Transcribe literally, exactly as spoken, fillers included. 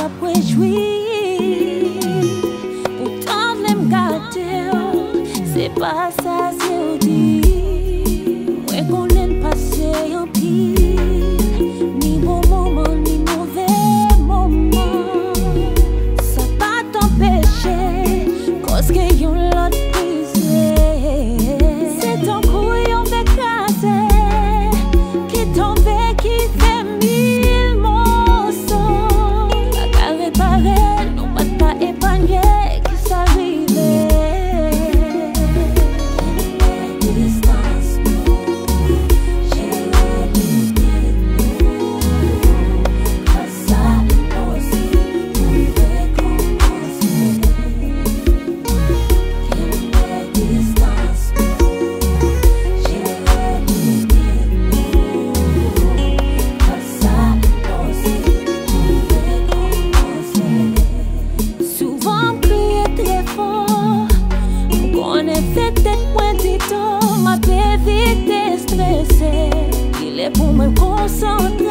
cap réjoui. Pourtant, je l'aime garder, c'est pas ça, c'est dit. Moi, qu'on l'aime passer en pile, ni bon moment, ni mauvais moment. Ça pas t'empêcher, cause que yon l'autre brisé. C'est ton couillon de casser, qui tombe, qui fait mille morceaux. La carré réparer, non pas ta épargner, qui s'arrive. Ma belle vite stressée, il est pour me concentrer.